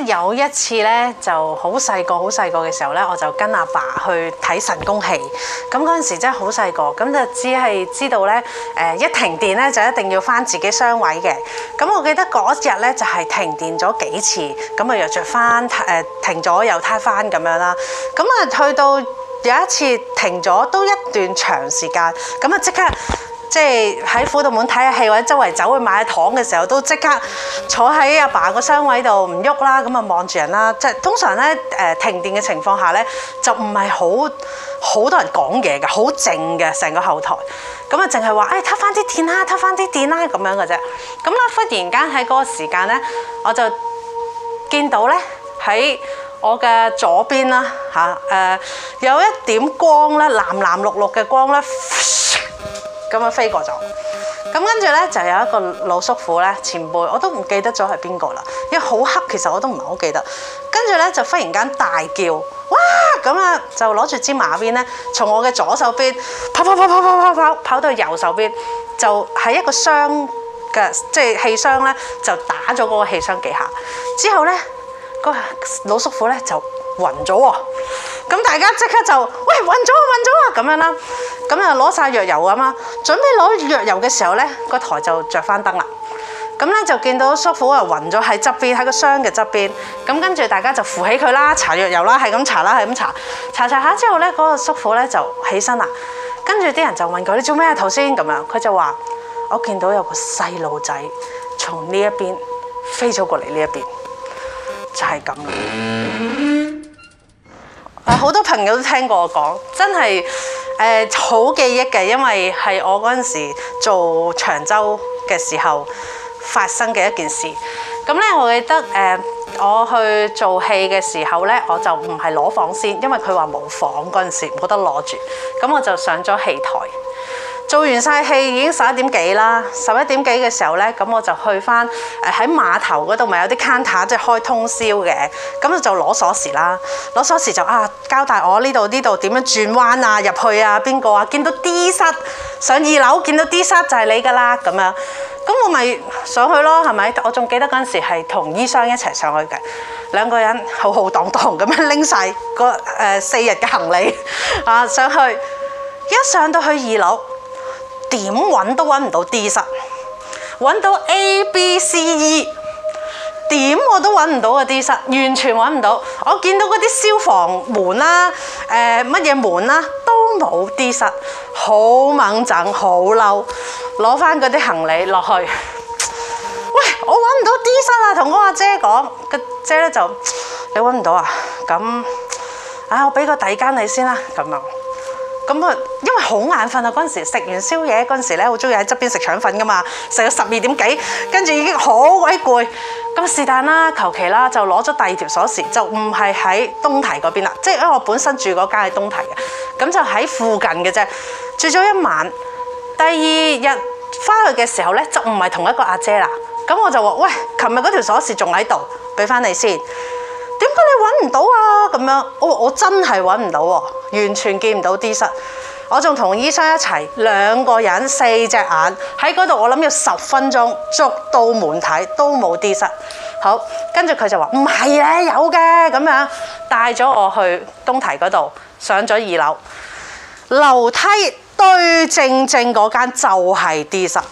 有一次咧就好細個嘅時候咧，我就跟阿爸去睇神功戲。咁嗰陣時真係好細個，咁就只係知道咧一停電咧就一定要返自己雙位嘅。咁我記得嗰日咧就係停電咗幾次，咁啊又着返停咗又撻返咁樣啦。咁啊去到有一次停咗都一段長時間，咁啊即刻。即係喺輔導門睇下戲或者周圍走去買糖嘅時候，都即刻坐喺阿爸個雙位度唔喐啦，咁啊望住人啦。即係通常咧停電嘅情況下咧，就唔係好多人講嘢嘅，好靜嘅成個後台。咁啊淨係話撻翻啲電啦，撻翻啲電啦咁樣嘅啫。咁咧忽然間喺嗰個時間咧，我就見到咧喺我嘅左邊啦有一點光咧，藍藍綠綠嘅光咧。咁樣飛過咗，咁跟住咧就有一個老叔父咧前輩，我都唔記得咗係邊個啦，因為好黑，其實我都唔係好記得。跟住咧就忽然間大叫，哇！咁啊就攞住支馬鞭咧，從我嘅左手邊跑到右手邊，就喺一個箱嘅即係氣箱咧，就打咗嗰個氣箱幾下。之後咧個老叔父咧就暈咗喎。咁大家即刻就喂暈咗咁樣啦，咁啊攞晒藥油咁啦，準備攞藥油嘅時候咧，個台就着翻燈啦。咁咧就見到叔父啊暈咗喺側邊，喺個箱嘅側邊。咁跟住大家就扶起佢啦，搽藥油啦，係咁搽啦，係咁搽下之後咧，嗰個叔父咧就起身啦。跟住啲人就問佢：你做咩啊頭先？咁樣佢就話：我見到有個細路仔從呢一邊飛咗過嚟呢一邊，就係咁啦。好多朋友都聽過我講，真係好記憶嘅，因為係我嗰陣時做長洲嘅時候發生嘅一件事。咁咧，我記得我去做戲嘅時候咧，我就唔係攞房先，因為佢話冇房嗰陣時冇得攞住，咁我就上咗戲台。做完晒戲已經11點幾啦，11點幾嘅時候咧，咁我就去翻喺碼頭嗰度咪有啲 counter 即係開通宵嘅，咁就攞鎖匙啦，攞鎖匙就交代我呢度點樣轉彎啊，入去啊，邊個啊，見到 D 室上2樓見到 D 室就係你㗎啦咁樣，咁我咪上去咯，係咪？我仲記得嗰陣時係同醫生一齊上去嘅，2個人浩浩蕩蕩咁樣拎晒個4日嘅行李上去，一上到去2樓。點揾都揾唔到 D 室，揾到 A、B、C、E， 點我都揾唔到個 D 室，完全揾唔到。我見到嗰啲消防門啦，乜嘢門啦，都冇 D 室，好猛整，好嬲，攞翻嗰啲行李落去。喂，我揾唔到 D 室啊！同我阿姐講，個姐咧就你揾唔到啊？咁我俾個第二間你先啦，咁啊。咁啊，因為好眼瞓啊！嗰陣時食完宵夜嗰陣時咧，好中意喺側邊食腸粉噶嘛，食到12點幾，跟住已經好鬼攰。咁是但啦，求其啦，就攞咗第2條鎖匙，就唔係喺東堤嗰邊啦，即係因為我本身住嗰間係東堤嘅，咁就喺附近嘅啫。住咗一晚，第2日翻去嘅時候咧，就唔係同一個阿姐啦。咁我就話：喂，琴日嗰條鎖匙仲喺度，俾翻你先。點解你揾唔到啊？咁樣，我真係揾唔到喎，完全見唔到 D 室。我仲同醫生一齊2個人4隻眼喺嗰度，我諗要10分鐘，逐到門睇都冇 D 室。好，跟住佢就話唔係咧，有嘅咁樣，帶咗我去東堤嗰度，上咗2樓，樓梯對正嗰間就係 D 室。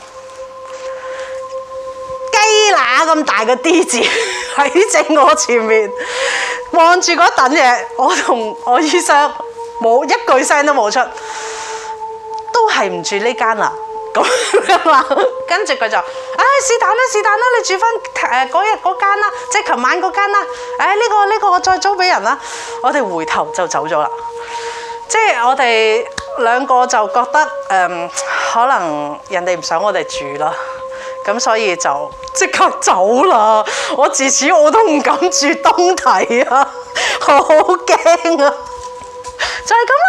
雞乸咁大個 D 字喺正我前面，望住嗰等嘢，我同我醫生冇一句聲都冇出，都係唔住呢間啦。咁樣啦，跟住佢就，是但啦，你住翻嗰日嗰間啦，即係琴晚嗰間啦。呢個我再租俾人啦。我哋回頭就走咗啦。即係我哋2個就覺得可能人哋唔想我哋住啦。咁所以就即刻走啦！我自此我都唔敢住東堤啊，好驚啊！就係咁啦。